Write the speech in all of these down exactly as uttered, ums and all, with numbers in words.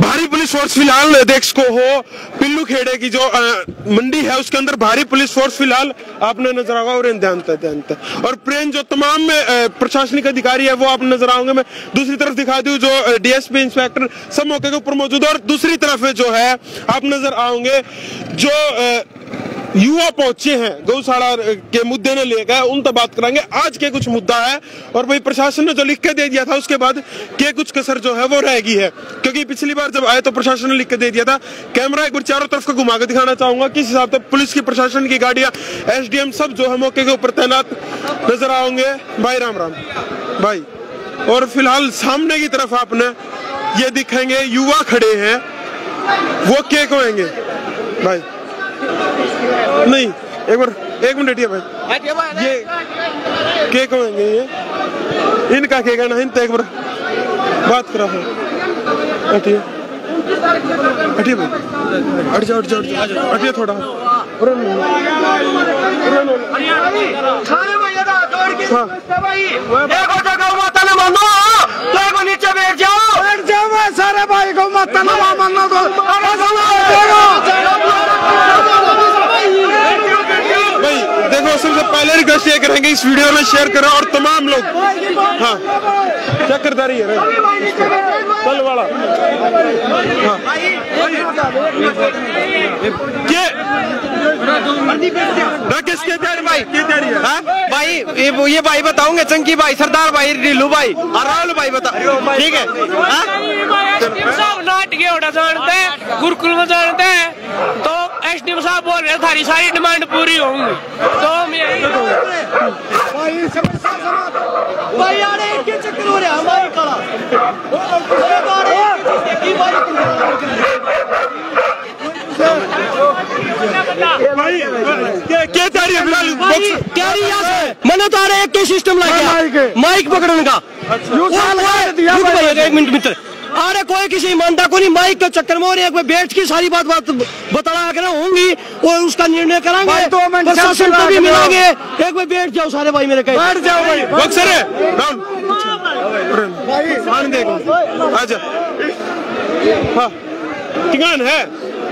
भारी police force फिलहाल देख को हो पिल्लू खेड़े की जो आ, मंडी है उसके अंदर भारी पुलिस फोर्स फिलहाल आपने नजर आगा और ध्यान ध्यान और प्रेम जो तमाम में प्रशासनिक अधिकारी है वो आप नजर आओगे। मैं दूसरी तरफ दिखा दूं जो डीएसपी इंस्पेक्टर सब मौके के ऊपर मौजूद है और दूसरी तरफ जो है आप नजर आओगे जो आ, युवा पहुंचे हैं गौशाला के मुद्दे ने लेकर उन तक बात कराएंगे। आज के कुछ मुद्दा है और भाई प्रशासन ने जो लिख के दे दिया था उसके बाद के कुछ कसर जो है वो रहेगी है, क्योंकि पिछली बार जब आए तो प्रशासन ने लिख के दे दिया था। कैमरा एक बार चारों तरफ का घुमा के दिखाना चाहूंगा किस हिसाब से पुलिस की प्रशासन की गाड़ियां एसडीएम सब जो है मौके के ऊपर तैनात नजर आओगे। भाई राम राम भाई। और फिलहाल सामने की तरफ आपने ये दिखेंगे युवा खड़े हैं वो क्या कहेंगे भाई। नहीं एक बार एक मिनट हटिए भाई ये क्या कहेंगे ये इनका क्या कहना है इनका एक बार बात करा है। हटिए हटिए भाई हट जाओ हट जाओ हटिए थोड़ा नीचे बैठ जाओ बैठ जाओ सारे भाई को मत मानो तो भाई देखो सबसे पहले रिक्वेस्ट ये करेंगे इस वीडियो में शेयर करो और तमाम लोग हाँ चक्करदारी है कल वाला हाँ ये राकेश क्या तैयारी भाई क्या तैयारी है हाँ भाई ये, ये भाई बताऊंगे चंकी भाई सरदार भाई ढीलू भाई और राहुल भाई बता ठीक है सब नाटक होना जानते हैं गुरुकुल में जानते हैं तो एसडीएम साहब बोल रहे थारी सारी डिमांड पूरी होंगी तो हम भाई यार एक के चक्कर हो रहा हमारी कला भाई क्या क्या तैयारी है फिलहाल तैयारी यहाँ से मैंने तो आ रहा एक के सिस्टम लगा माइक पकड़ने का एक मिनट मित्र अरे कोई किसी ईमानदार को नहीं माइक के चक्कर में और एक बार बैठ के सारी बात बात बता कर होंगी और उसका निर्णय कराएंगे प्रशासन को भी मिलेंगे। एक बार बैठ जाओ सारे भाई मेरे कहीं बैठ जाओ भाई बक्सर है भाई देखो आजा हाँ ठिकान है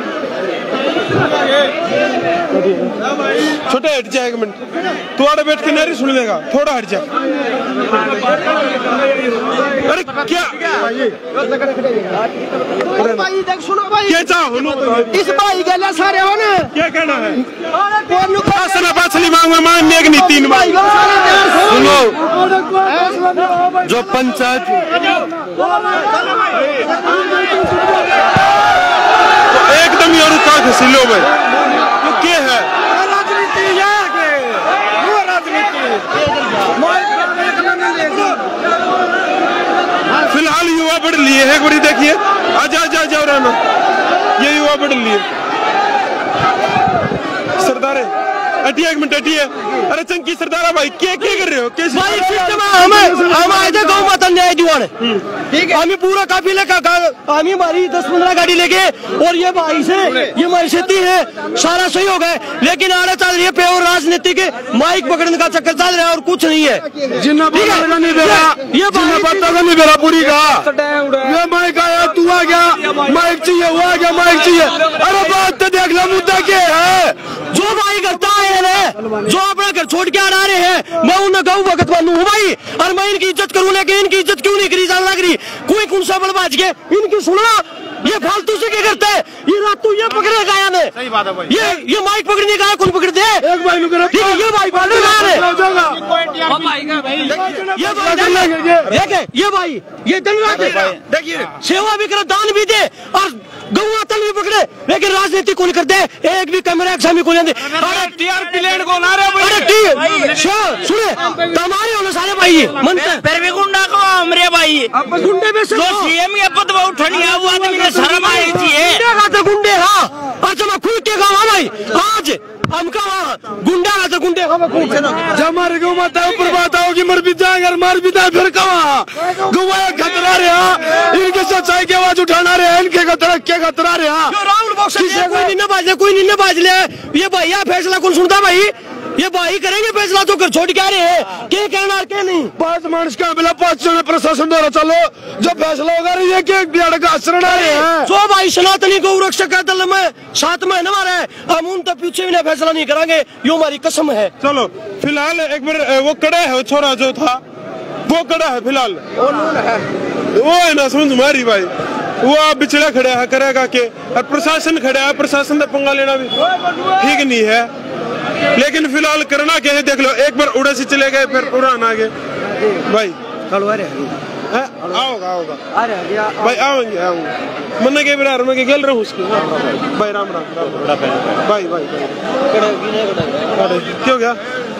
छोटे हट जा एक मिनट तू आड़े बैठ के नहीं सुन लेगा थोड़ा हट जा। अरे क्या सुनो भाई क्या चाहो इस भाई गला सारे हो ना क्या कहना है पाछली मांगो मांगने की नहीं तीन भाई सुनो जो पंचायत तो एकदम ये रुका खसिलो भाई तो क्या है राजनीति वो राजनीति फिलहाल युवा बढ़ लिए है बड़ी देखिए आजा आजा जाओ रहना ये युवा बढ़ लिए सरदारे हटिए एक मिनट हटिए। अरे चंकी सरदारा भाई क्या क्या कर रहे हो कैसे भाई सिस्टम हमें हम आए थे गौ माता न्याय दिवाने ठीक है हमें पूरा काफिले का हमें हमारी दस पंद्रह गाड़ी लेके और ये भाई से ये हमारी खेती है सारा सही हो गए लेकिन आड़े चल रही है पे और राजनीति के माइक पकड़ने का चक्कर चल रहा है और कुछ नहीं है जिन्ना नहीं बेरा ये पता नहीं बेरा पूरी का ये माइक आया तू आ गया माइक चाहिए वो आ गया माइक चाहिए। अरे बात तो देख लो मुद्दा क्या है जो भाई करता है जो अपना घर छोड़ के आ रहे हैं मैं उन्हें गाँव भगत बनू हूँ भाई और मैं इनकी इज्जत करूँ लेकिन इनकी इज्जत क्यों नहीं करी जान लग रही कोई कौन सा बलबाज के इनकी सुनना ये फालतू से क्या करता है ये रात तू ये पकड़े गाया ने सही बात है भाई ये ये माइक पकड़ने का कौन पकड़ दे एक भाई नु ठीक है ये भाई पकड़ रहा है ये भाई देखे ये भाई ये दिन रात देखिए सेवा भी करे दान भी दे और गौवा तल भी पकड़े लेकिन राजनीति कौन करते एक भी कैमरा एक्शन कौन दे। अरे टीआरपी लेन को ना रे अरे टी सुने तुम्हारे होने सारे भाई मन फिर भी गुंडा को हमरे भाई गुंडे में से जो सीएम के पद पर उठनी है वो आदमी ने शर्म आई थी गुंडे का तो गुंडे हाँ और जब खुल के गाँव भाई आज हमका गुंडा का तो गुंडे जब हमारे गौ माता ऊपर बात आओगी मर भी जाएगा मार भी जाए फिर कहाँ गवाया खतरा रहे इनके सच्चाई की आवाज उठाना रहे इनके खतरा क्या खतरा रहे राहुल कोई नहीं बाज ले कोई नहीं बाज ले ये भैया फैसला कौन सुनता भाई ये भाई करेंगे फैसला तो कर छोड़ क्या रहे हैं क्या कहना क्या नहीं पांच मानस का मिला पांच जने प्रशासन द्वारा चलो जो फैसला होगा ये कि का आचरण आ रहे हैं जो भाई सनातनी गौ रक्षक है दल में साथ में हमारा है हम उन तक पीछे भी फैसला नहीं करेंगे यो हमारी कसम है। चलो फिलहाल एक बार वो कड़ा है छोरा जो था वो कड़ा है फिलहाल वो है ना समझ मारी भाई वो आप बिछड़ा खड़ा है करेगा के और प्रशासन खड़ा है प्रशासन का पंगा लेना भी ठीक नहीं है लेकिन फिलहाल करना क्या है देख लो एक बार उड़े से चले गए फिर उड़ान आ गए भाई आओगा आओगा भाई आएंगे आऊंगा मन के बिरार में गेल रहूं उसकी भाई राम राम भाई भाई क्यों गया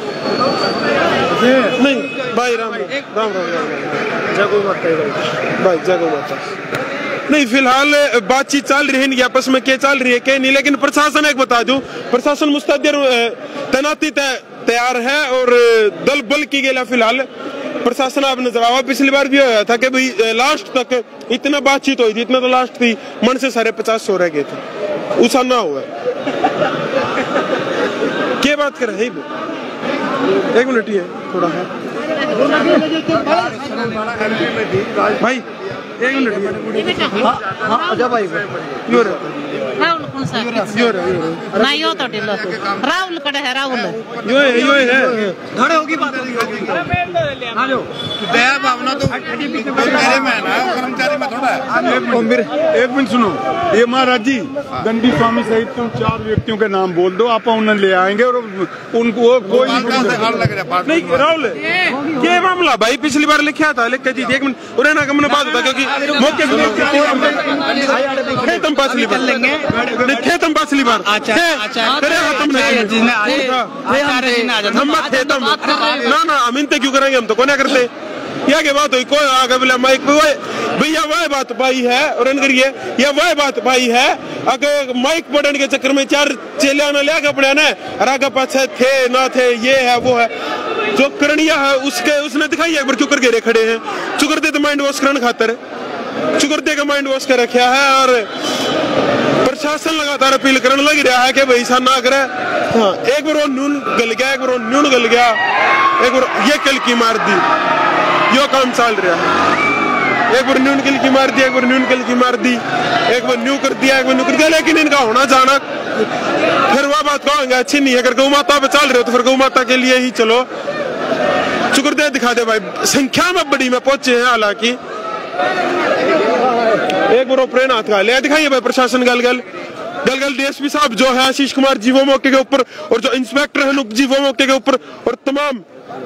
नहीं भाई राम राम राम जय गौ माता भाई जय गौ माता नहीं फिलहाल बातचीत चल रही है आपस में क्या चल रही है क्या नहीं लेकिन प्रशासन एक बता दूं प्रशासन मुस्तैद तैनाती तैयार है और दल बल की गया फिलहाल प्रशासन आप नजर आवा पिछली बार भी होया था कि भाई लास्ट तक इतना बातचीत हुई थी इतना तो लास्ट थी मन से साढ़े पचास सौ रह गए थे उसा ना हुआ क्या बात कर रहे हैं एक मिनट ही है थोड़ा है भाई एक मिनट भाई यो राहुल कौन सा ना यो तो ढिलो राहुल कड़े है राहुल यो है यो है घड़े होगी बात हेलो दया भावना तो मेरे में ना कर्मचारी में थोड़ा है एक मिनट सुनो ये महाराज जी दंडी स्वामी सहित तुम चार व्यक्तियों के नाम बोल दो आप उन्हें ले आएंगे और उनको कोई नहीं राहुल ये मामला भाई पिछली बार लिखा था लिख के जी एक मिनट उन्हें ना कम बात होता क्योंकि मौके पे तुम पास बार देखे तुम पिछली बार ना ना हम इनते क्यों करेंगे हम तो कोने करते या के बात हुई कोई आगे बोला माइक पे भैया वह बात पाई है और करिए या वह बात पाई है अगर माइक पढ़ने के चक्कर में चार चेले ना लिया कपड़े ना और आगे पाछे थे ना थे ये है वो है जो करणिया है उसके उसने दिखाई एक बार क्यों कर घेरे खड़े हैं चुकर दे तो माइंड वॉश करने खातर चुकर दे का माइंड वॉश कर रखा है और प्रशासन लगातार अपील करने लग रहा है कि भाई ऐसा ना करे। हाँ एक बार वो नून गल गया एक बार वो नून गल गया एक बार ये कल की मार दी यो काम चल रहा है एक बार न्यून कल की मार दी एक बार न्यून कल की मार दी एक बार न्यू कर दिया एक बार न्यू कर दिया लेकिन इनका होना जाना फिर वह बात कहेंगे अच्छी नहीं है अगर गौ माता पे चल रहे हो तो फिर गौ माता के लिए ही चलो शुक्र दे दिखा दे भाई संख्या में बड़ी में पहुंचे हैं हालांकि एक बार प्रेरण हाथ का ले दिखाइए भाई प्रशासन गल गल गल गल डीएसपी साहब जो है आशीष कुमार जी वो मौके के ऊपर और जो इंस्पेक्टर है नुक जी वो मौके के ऊपर और तमाम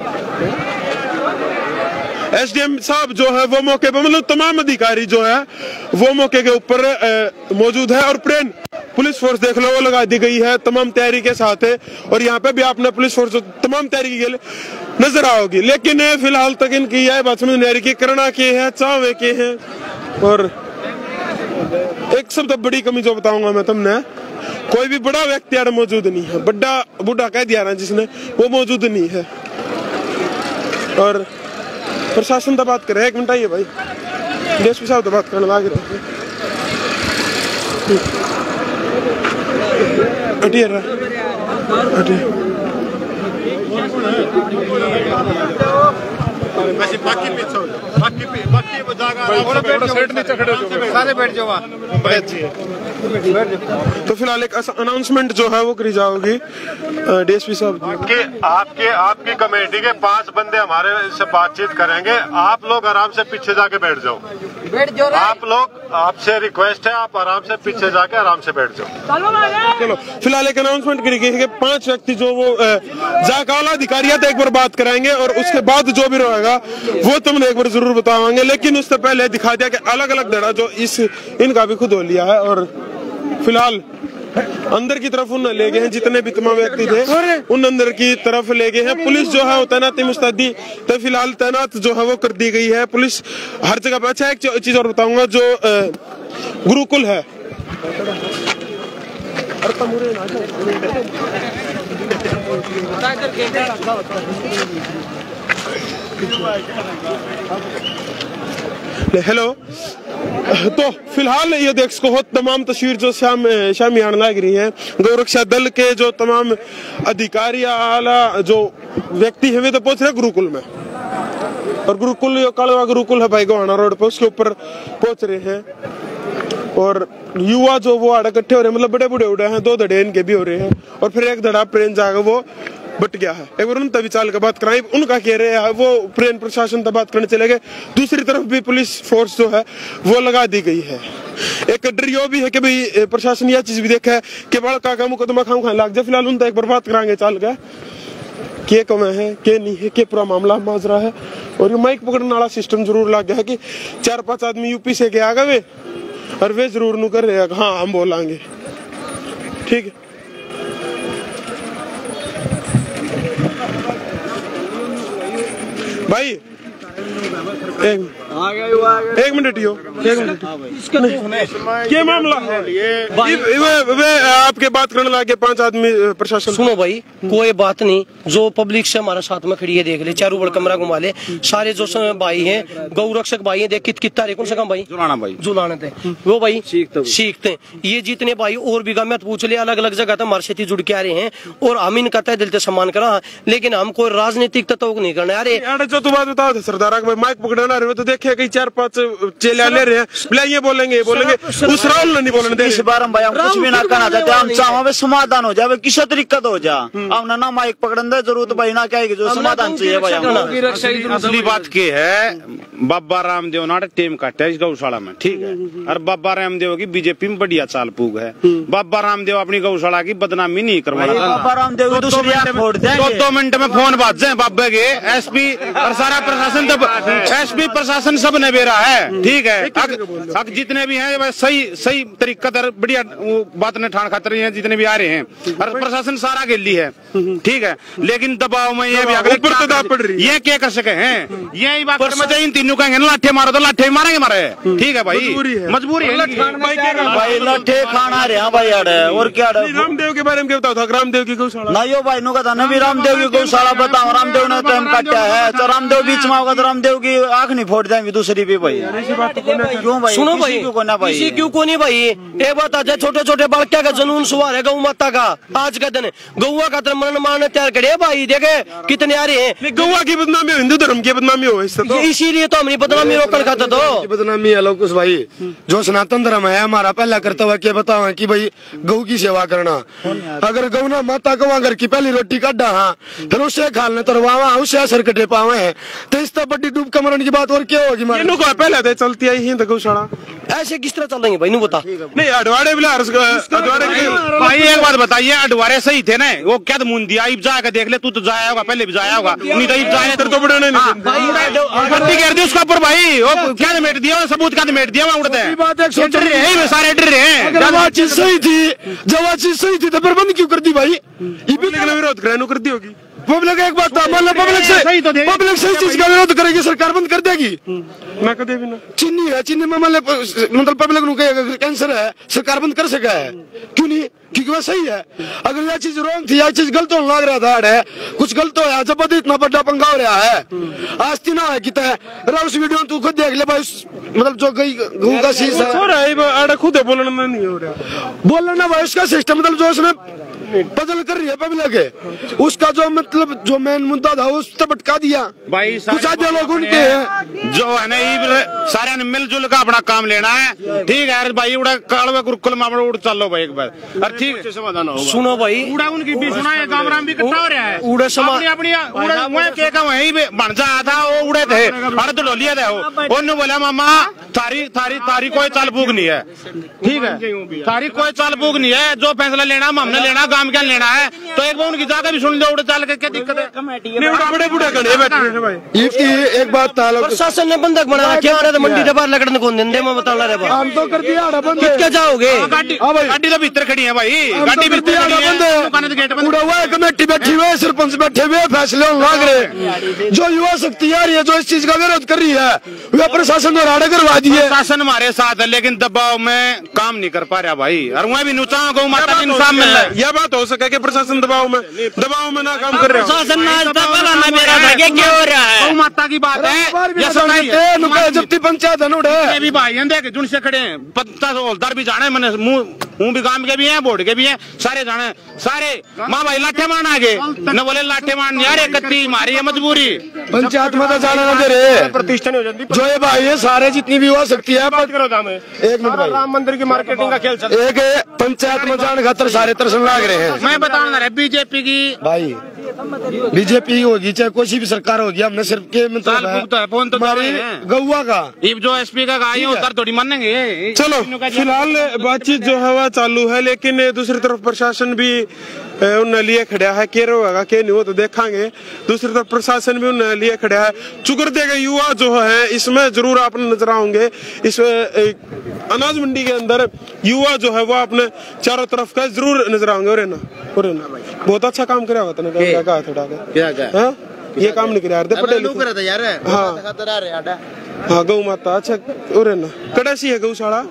एसडीएम साहब जो है वो मौके पर मतलब तमाम अधिकारी जो है वो मौके के ऊपर मौजूद है और प्रेरण पुलिस फोर्स देख लो वो लगा दी गई है तमाम तैयारी के साथ है और यहाँ पे भी आपने पुलिस फोर्स तमाम तैयारी के लिए नजर आओगी लेकिन फिलहाल तक इनकी यह बात समझ नहीं आ रही कि करना के है चावे के हैं और एक सबसे बड़ी कमी जो बताऊंगा मैं तुमने कोई भी बड़ा व्यक्ति यार मौजूद नहीं है बड़ा बूढ़ा कह दिया ना जिसने वो मौजूद नहीं है और प्रशासन तो बात करे एक मिनट आइए भाई डीएसपी साहब तो बात करने लग रहे हटिए हटिए बाकी बाकी बाकी सारे बैठ जाओ तो फिलहाल एक अनाउंसमेंट जो है वो करी जाओगी डीएसपी साहब आपके आपके आपकी कमेटी के पांच बंदे हमारे से बातचीत करेंगे आप लोग आराम से पीछे जाके बैठ जाओ बैठ जाओ आप लोग आपसे रिक्वेस्ट है आप आराम से पीछे जाके आराम से बैठ जाओ चलो फिलहाल एक अनाउंसमेंट करी गई है कि पांच व्यक्ति जो वो जाकाला अधिकारी एक बार बात कराएंगे और उसके बाद जो भी रहेगा वो तुमने एक बार जरूर बतावाएंगे लेकिन उससे पहले दिखा दिया कि अलग अलग धड़ा जो इस इनका भी खुद हो लिया है और फिलहाल अंदर की तरफ उन ले गए हैं जितने भी तमाम व्यक्ति थे उन अंदर की तरफ ले गए हैं पुलिस जो है वो तैनाती मुस्तैदी तो फिलहाल तैनात जो है वो कर दी गई है पुलिस हर जगह पे। अच्छा एक चीज और बताऊंगा जो गुरुकुल है हेलो। तो फिलहाल ये देख सको हो तमाम तस्वीर जो शाम शामियान लग रही है, गौरक्षा दल के जो तमाम अधिकारी आला जो व्यक्ति है वे तो पहुंच रहे गुरुकुल में, और गुरुकुल जो कालवा गुरुकुल है भाई गोहाना रोड पे, उसके ऊपर पहुंच रहे हैं। और युवा जो वो आड़े इकट्ठे हो रहे हैं, मतलब बड़े बूढ़े उड़े हैं, दो धड़े इनके भी हो रहे हैं, और फिर एक धड़ा प्लेन जाकर वो बट गया है। एक बार उन तभी चाल का बात कराई, उनका कह रहे हैं वो प्लेन प्रशासन तक बात करने चले गए। दूसरी तरफ भी पुलिस फोर्स जो है वो लगा दी गई है। एक डर यो भी है कि भाई प्रशासन यह चीज भी देखा है कि बड़ा काका मुकदमा खाऊ खाने लग जाए। फिलहाल उन तक एक बार बात कराएंगे चाल का के कम है के नहीं है, के पूरा मामला माजरा है। और ये माइक पकड़ने वाला सिस्टम जरूर लग गया है कि चार पांच आदमी यूपी से गया वे और वे जरूर नु कर रहे हैं हाँ हम बोलेंगे, ठीक है। भाई एक एक मिनट यो एक मिनट क्या मामला है ये? वे, वे आपके बात करने लगे पांच आदमी प्रशासन। सुनो भाई, कोई बात नहीं, जो पब्लिक से हमारे साथ में खड़ी है देख ले, चारों बड़ कमरा घुमा ले, सारे जो भाई हैं गौ रक्षक भाई हैं, देख कित कितना रे कौन सा काम भाई जुलाना भाई जुलाना थे वो भाई सीखते ये जितने भाई और भी मैं पूछ ले अलग अलग जगह हमारे से जुड़ के आ रहे हैं, और हम इनका तय दिल से सम्मान करा, लेकिन हम कोई राजनीतिक तत्व नहीं करना। अरे जो तू बात बताओ सरदार माइक पकड़ना रहे तो देखिए कई चार पांच चेले ले रहे हैं, ये बोलेंगे ये बोलेंगे, उस राहुल ने नहीं बोलने दे। इस बार हम भाई हम कुछ भी ना करना चाहते, हम चाहो समाधान हो जाए, किसी तरीका हो जा, हम ना माइक पकड़ने जरूरत भाई ना क्या जो समाधान चाहिए भाई। असली बात की है, बाबा रामदेव नाटक टीम काटे इस गौशाला में, ठीक है, और बाबा रामदेव की बीजेपी में बढ़िया चाल पूग है। बाबा रामदेव अपनी गौशाला की बदनामी नहीं करवाना। बाबा रामदेव दो दो मिनट में फोन बात जाए बाबा के एसपी और सारा प्रशासन, तब एसपी प्रशासन सब ने बेरा है, ठीक है। अग, अग जितने भी हैं सही सही तरीका दर बढ़िया बात ने ठान खातर हैं, जितने भी आ रहे हैं, और प्रशासन सारा गिल्ली है, ठीक है। लेकिन दबाव में ये भी अगले पड़ रही ये क्या कर सके हैं, यही बात इन तीनों कहेंगे लाठे मारो तो लाठे मारेंगे मारे, ठीक है भाई, मजबूरी है भाई, लाठे खाना रहे भाई अड़े। और क्या रामदेव के बारे में क्या बताओ था? रामदेव की गौशाला ना यो भाई नु का भी रामदेव की गौशाला बताओ, रामदेव ने टाइम काटा है तो रामदेव बीच में होगा तो रामदेव की आंख नहीं फोड़ जाएंगे दूसरी भी भाई। क्यों भाई सुनो भाई इसी क्यों को नहीं भाई, एक बात आज छोटे छोटे बालका का जुनून सुवार है गौ माता का, आज का दिन गौवा का तरह मरण मारने तैयार करे भाई, देखे कितने आ रहे हैं। गौवा की बदनामी हो, हिंदू धर्म की बदनामी हो, इसीलिए तो हमारी बदनामी रोकने का तो बदनामी है लोग भाई। जो सनातन धर्म है हमारा पहला कर्तव्य क्या बताओ कि भाई गौ की सेवा करना। अगर गौ ना माता को घर की पहली रोटी काटा हाँ फिर उससे खाने तरवावा उससे असर कटे पावे हैं, तो इस तरह बड़ी डूब कमरण की बात और क्या होगी? पहले तो चलती आई है गौशाला ऐसे किस तरह चल रही है भाई, नहीं बता नहीं अडवाड़े भाई। एक बात बताइए, अडवारे सही थे ना, वो क्या मुंदिया इब जाएगा देख ले, तू तो जाया होगा पहले भी जाया होगा, नहीं तो इब जाए तो बड़े नहीं कर दी उसका ऊपर भाई, वो क्या मेट दिया सबूत का मेट दिया उड़ते हैं बात है, सारे डर रहे हैं। जब चीज सही थी जब चीज सही थी तो प्रबंध क्यों कर दी भाई? विरोध करानो कर दी होगी पब्लिक। एक बात मतलब पब्लिक से पब्लिक सही चीज का विरोध करेगी सरकार बंद कर देगी ना कदे भी ना। चीनी है चीनी में मतलब पब्लिक नु कैंसर है सरकार बंद कर सका है क्यों नहीं? क्योंकि वह सही है। अगर यह चीज रॉन्ग थी, यह चीज गलत होने लग रहा था है, कुछ गलत हो जब इतना बड़ा पंगा हो रहा है आज तीन है कि उस वीडियो तू खुद देख ले भाई, मतलब जो गई गऊ का शीश है खुद बोलना नहीं हो रहा, बोलना भाई उसका सिस्टम मतलब जो उसमें बदल कर रही है पब्लिक है, उसका जो मतलब जो मेन मुद्दा था उस तक भटका दिया भाई। कुछ आधे लोग उनके हैं जो है ना सारे ने मिलजुल का अपना काम लेना है, ठीक है भाई। उड़ा कालवा गुरुकुल में उड़ चलो भाई एक बार, ठीक है समाधान होगा। सुनो भाई उड़ा उनकी भी सुना है, गामराम भी इकट्ठा हो रहा है, उड़ा अपनी अपनी उड़ा के का वही बन जाया था, वो उड़े थे अरे तो डोलिया थे वो, उन्होंने बोला मामा थारी थारी थारी कोई चाल बूक नहीं है, ठीक है, थारी कोई चाल बूक नहीं है, जो फैसला लेना हमने लेना, काम क्या लेना है, तो एक बार उनकी जाकर भी सुन लो उड़ चाल के क्या दिक्कत है? बड़े बूढ़े गणे बैठे हैं भाई। एक बात प्रशासन ने बंधक बना रखा है, मंडी के बाहर लकड़न कौन देंदे मैं बता रहा हम तो कर दिया क्या जाओगे? गाड़ी तो भीतर खड़ी है भाई, गाड़ी भीतर पूरा हुआ है, कमेटी बैठी हुई है, सरपंच बैठे हुए, फैसले लाग रहे। जो युवा शक्ति आ रही है जो इस चीज का विरोध कर रही है वह प्रशासन ने राड़े करवा दी है। प्रशासन हमारे साथ है लेकिन दबाव में काम नहीं कर पा रहा भाई, और वह भी नुचा गौ माता इंसाफ मिल रहा है। यह बात तो हो सके कि प्रशासन दबाव में दबाव में ना काम कर रहा प्रशासन हो रहा है। गौ माता की बात है, जब पंचायत है भी भाई देख जुन से खड़े हैं, पत्ता हौलदार भी जाने, मैंने मुंह मुंह भी काम के भी हैं, बोर्ड के भी हैं, सारे जाने, सारे माँ भाई लाठे मान आगे न बोले लाठे मान यार कत्ती मारी है मजबूरी। पंचायत में तो जाना ना दे रहे प्रतिष्ठा हो जाती जो ये भाई ये सारे जितनी भी हो सकती है। एक मिनट भाई, राम मंदिर की मार्केटिंग का खेल चल एक पंचायत में जाने खातर सारे तरसन लाग रहे हैं। मैं बताना रहा बीजेपी की भाई बीजेपी होगी चाहे कोई भी सरकार होगी, हमने सिर्फ के मतलब है फोन तो गौवा का जो एसपी का गाय उधर थोड़ी मानेंगे। चलो फिलहाल बातचीत जो है वह चालू है, लेकिन दूसरी तरफ प्रशासन भी उन्हें लिए खड़ा है, के होगा के नहीं वो तो देखांगे। दूसरी तरफ प्रशासन भी उन्हें लिए खड़ा है। चुकरदे के युवा जो है इसमें जरूर आप नजर आओगे। इस अनाज मंडी के अंदर युवा जो है वो अपने चारों तरफ का जरूर नजर आओगे। और ना और ना बहुत अच्छा काम कराया होता है क्या थोड़ा क्या क्या ये काम नहीं कराया पटेल यार। हाँ हाँ गौ माता अच्छा। और ना कड़ा सी है गौशाला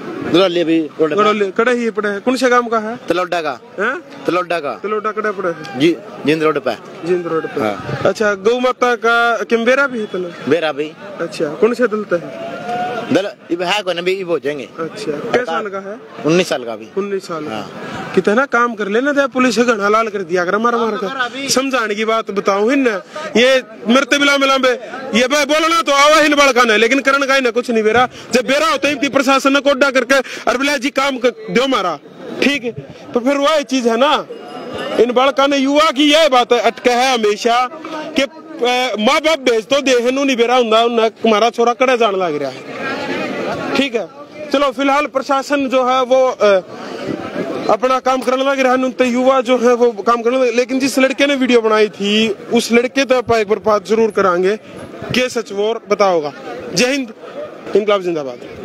कड़ा ही पड़े है। कौन से काम का है? तलोडा का है? तलोडा का तलोडा कड़ा पड़े है जी जिंद रोड पे जिंद रोड पे। हाँ। अच्छा गौ माता का किम्बेरा भी है? बेरा भी। अच्छा कौन से दलता है? दल है को भी हो जाएंगे। अच्छा कितने साल का है? उन्नीस साल का भी। उन्नीस साल हाँ। कितना काम कर लेना था पुलिस घना लाल कर दिया कर मार मार कर। समझाने की बात बताऊं हिन ये मरते बिला मिला ये भाई बोलना तो आवा हिन बड़का है, लेकिन करण का ही ना कुछ नहीं बेरा। जब बेरा होता ही प्रशासन ने कोडा करके अरबिला जी काम दो मारा ठीक है, तो फिर वह चीज है ना। इन बड़का ने युवा की यह बात अटके है हमेशा कि माँ बाप भेज तो देह नहीं बेरा होंगे हमारा छोरा कड़े जान लग रहा है ठीक है। चलो फिलहाल प्रशासन जो है वो आ, अपना काम करने लग रहा है, तो युवा जो है वो काम करने लगे। लेकिन जिस लड़के ने वीडियो बनाई थी उस लड़के तो एक बार बात जरूर कराएंगे के सच वो बताओगा। जय हिंद, इनकलाब जिंदाबाद।